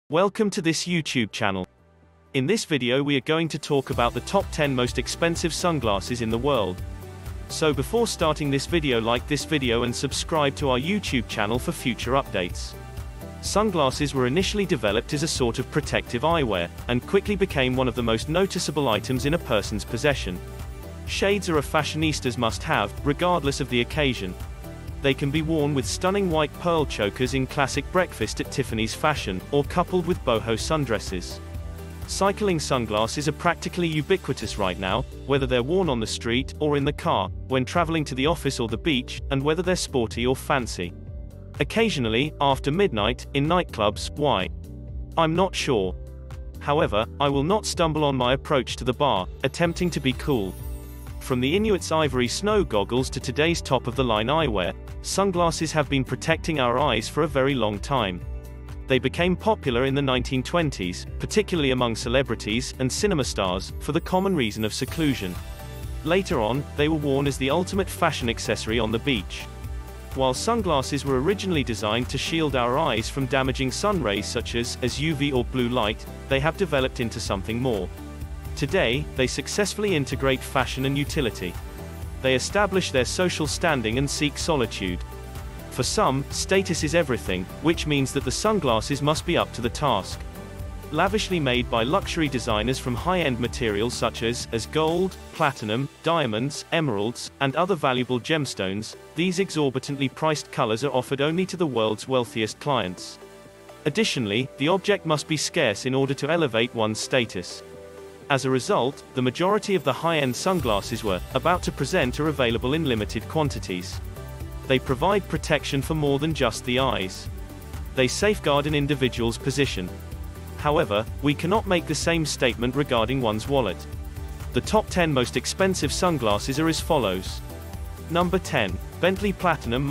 Welcome to this YouTube channel. In this video we are going to talk about the top 10 most expensive sunglasses in the world. So before starting this video, like this video and subscribe to our YouTube channel for future updates. Sunglasses were initially developed as a sort of protective eyewear, and quickly became one of the most noticeable items in a person's possession. Shades are a fashionista's must-have, regardless of the occasion. They can be worn with stunning white pearl chokers in classic breakfast at Tiffany's fashion, or coupled with boho sundresses. Cycling sunglasses are practically ubiquitous right now, whether they're worn on the street or in the car, when traveling to the office or the beach, and whether they're sporty or fancy. Occasionally, after midnight, in nightclubs, why? I'm not sure. However, I will not stumble on my approach to the bar, attempting to be cool. From the Inuit's ivory snow goggles to today's top-of-the-line eyewear, sunglasses have been protecting our eyes for a very long time. They became popular in the 1920s, particularly among celebrities and cinema stars, for the common reason of seclusion. Later on, they were worn as the ultimate fashion accessory on the beach. While sunglasses were originally designed to shield our eyes from damaging sun rays such as UV or blue light, they have developed into something more. Today, they successfully integrate fashion and utility. They establish their social standing and seek solitude. For some, status is everything, which means that the sunglasses must be up to the task. Lavishly made by luxury designers from high-end materials such as gold, platinum, diamonds, emeralds, and other valuable gemstones, these exorbitantly priced colors are offered only to the world's wealthiest clients. Additionally, the object must be scarce in order to elevate one's status. As a result, the majority of the high-end sunglasses we're about to present are available in limited quantities. They provide protection for more than just the eyes. They safeguard an individual's position. However, we cannot make the same statement regarding one's wallet. The top 10 most expensive sunglasses are as follows. Number 10. Bentley Platinum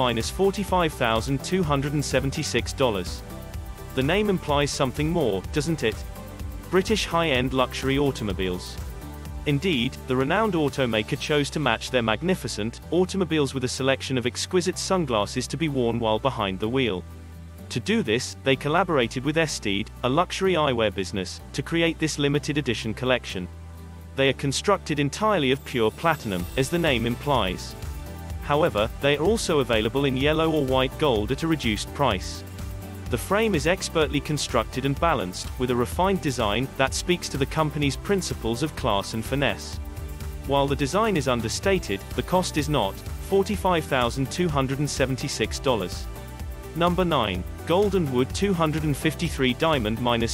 -$45,276. The name implies something more, doesn't it? British high-end luxury automobiles. Indeed, the renowned automaker chose to match their magnificent automobiles with a selection of exquisite sunglasses to be worn while behind the wheel. To do this, they collaborated with Estheed, a luxury eyewear business, to create this limited edition collection. They are constructed entirely of pure platinum, as the name implies. However, they are also available in yellow or white gold at a reduced price. The frame is expertly constructed and balanced, with a refined design that speaks to the company's principles of class and finesse. While the design is understated, the cost is not. $45,276. Number 9. Golden Wood 253 Diamond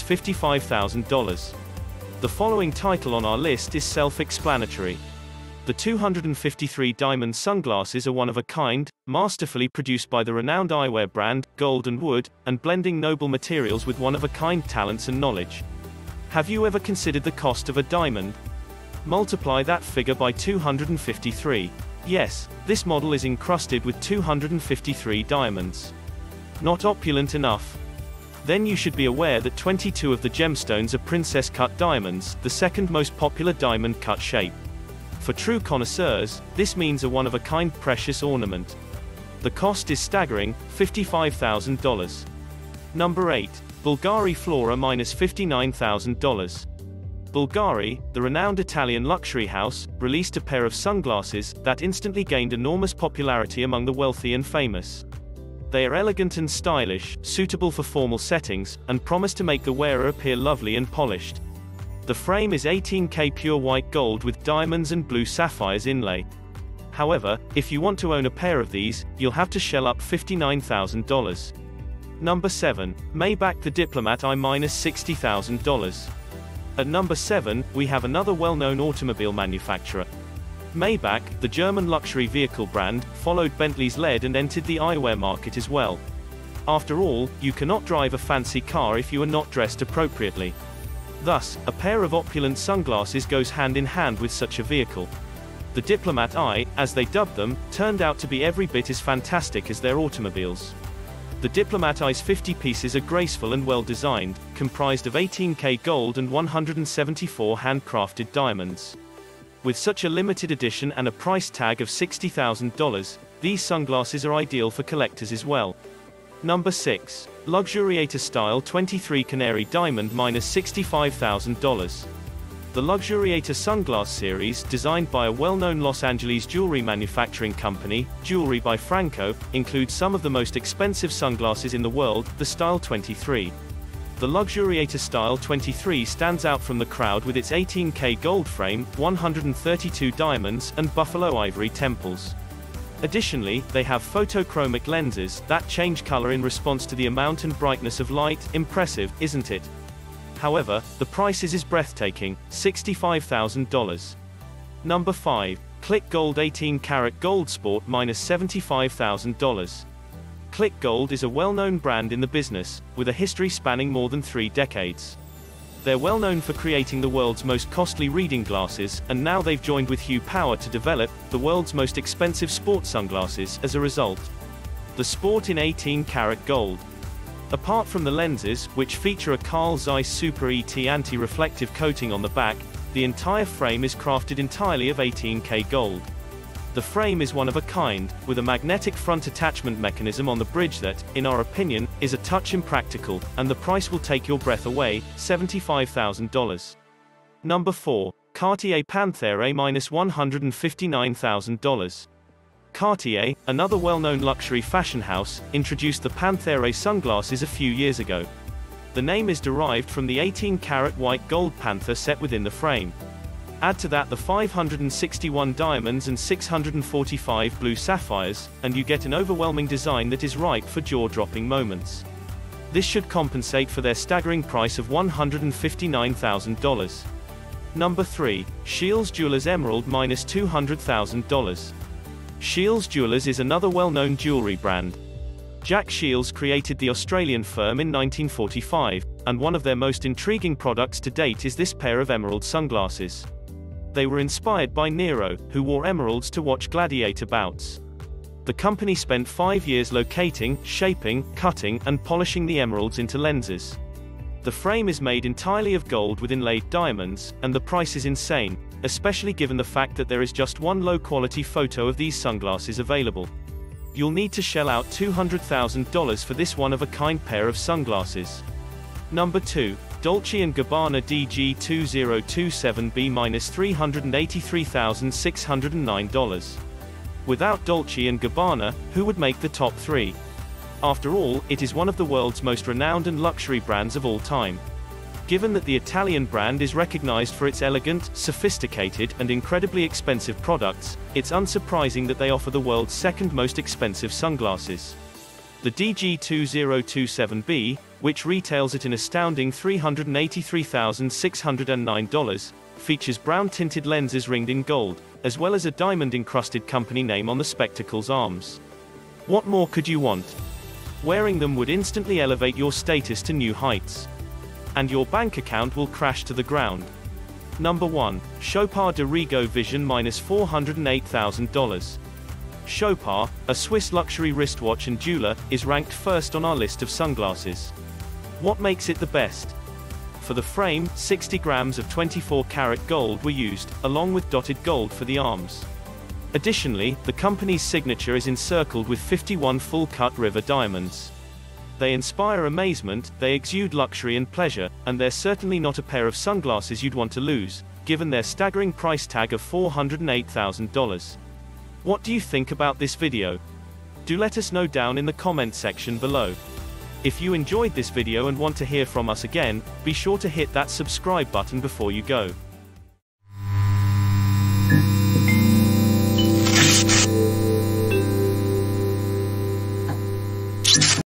-$55,000. The following title on our list is self-explanatory. The 253 Diamond sunglasses are one of a kind, masterfully produced by the renowned eyewear brand, Golden Wood, and blending noble materials with one-of-a-kind talents and knowledge. Have you ever considered the cost of a diamond? Multiply that figure by 253. Yes, this model is encrusted with 253 diamonds. Not opulent enough? Then you should be aware that 22 of the gemstones are princess-cut diamonds, the second most popular diamond cut shape. For true connoisseurs, this means a one-of-a-kind precious ornament. The cost is staggering, $55,000. Number 8. Bulgari Flora -$59,000. Bulgari, the renowned Italian luxury house, released a pair of sunglasses that instantly gained enormous popularity among the wealthy and famous. They are elegant and stylish, suitable for formal settings, and promise to make the wearer appear lovely and polished. The frame is 18K pure white gold with diamonds and blue sapphires inlay. However, if you want to own a pair of these, you'll have to shell up $59,000. Number 7. Maybach the Diplomat Eye -$60,000. At number 7, we have another well-known automobile manufacturer. Maybach, the German luxury vehicle brand, followed Bentley's lead and entered the eyewear market as well. After all, you cannot drive a fancy car if you are not dressed appropriately. Thus, a pair of opulent sunglasses goes hand in hand with such a vehicle. The Diplomat Eye, as they dubbed them, turned out to be every bit as fantastic as their automobiles. The Diplomat Eye's 50 pieces are graceful and well designed, comprised of 18K gold and 174 handcrafted diamonds. With such a limited edition and a price tag of $60,000, these sunglasses are ideal for collectors as well. Number 6. Luxuriator Style 23 Canary Diamond -$65,000. The Luxuriator sunglass series, designed by a well-known Los Angeles jewelry manufacturing company, Jewelry by Franco, includes some of the most expensive sunglasses in the world, the Style 23. The Luxuriator Style 23 stands out from the crowd with its 18K gold frame, 132 diamonds, and buffalo ivory temples. Additionally, they have photochromic lenses that change color in response to the amount and brightness of light. Impressive, isn't it? However, the price is breathtaking, $65,000. Number 5. Click Gold 18 Karat Gold Sport -$75,000. Click Gold is a well-known brand in the business, with a history spanning more than 3 decades. They're well known for creating the world's most costly reading glasses, and now they've joined with Hue Power to develop the world's most expensive sports sunglasses as a result. The Sport in 18 Karat Gold. Apart from the lenses, which feature a Carl Zeiss Super ET anti-reflective coating on the back, the entire frame is crafted entirely of 18K gold. The frame is one of a kind, with a magnetic front attachment mechanism on the bridge that, in our opinion, is a touch impractical, and the price will take your breath away, $75,000. Number 4. Cartier Panthère -$159,000. Cartier, another well-known luxury fashion house, introduced the Panthère sunglasses a few years ago. The name is derived from the 18-karat white gold panther set within the frame. Add to that the 561 diamonds and 645 blue sapphires, and you get an overwhelming design that is ripe for jaw-dropping moments. This should compensate for their staggering price of $159,000. Number 3. Scheels Jewelers Emerald -$200,000. Scheels Jewelers is another well-known jewelry brand. Jack Scheels created the Australian firm in 1945, and one of their most intriguing products to date is this pair of emerald sunglasses. They were inspired by Nero, who wore emeralds to watch gladiator bouts. The company spent 5 years locating, shaping, cutting, and polishing the emeralds into lenses. The frame is made entirely of gold with inlaid diamonds, and the price is insane, especially given the fact that there is just one low-quality photo of these sunglasses available. You'll need to shell out $200,000 for this one-of-a-kind pair of sunglasses. Number 2. Dolce & Gabbana DG2027B -$383,609. Without Dolce & Gabbana, who would make the top 3? After all, it is one of the world's most renowned and luxury brands of all time. Given that the Italian brand is recognized for its elegant, sophisticated, and incredibly expensive products, it's unsurprising that they offer the world's second most expensive sunglasses. The DG2027B, which retails at an astounding $383,609, features brown-tinted lenses ringed in gold, as well as a diamond-encrusted company name on the spectacle's arms. What more could you want? Wearing them would instantly elevate your status to new heights. And your bank account will crash to the ground. Number 1. Chopard de Rigo Vision -$408,000. Chopard, a Swiss luxury wristwatch and jeweler, is ranked first on our list of sunglasses. What makes it the best? For the frame, 60 grams of 24-karat gold were used, along with dotted gold for the arms. Additionally, the company's signature is encircled with 51 full-cut river diamonds. They inspire amazement, they exude luxury and pleasure, and they're certainly not a pair of sunglasses you'd want to lose, given their staggering price tag of $408,000. What do you think about this video? Do let us know down in the comment section below. If you enjoyed this video and want to hear from us again, be sure to hit that subscribe button before you go.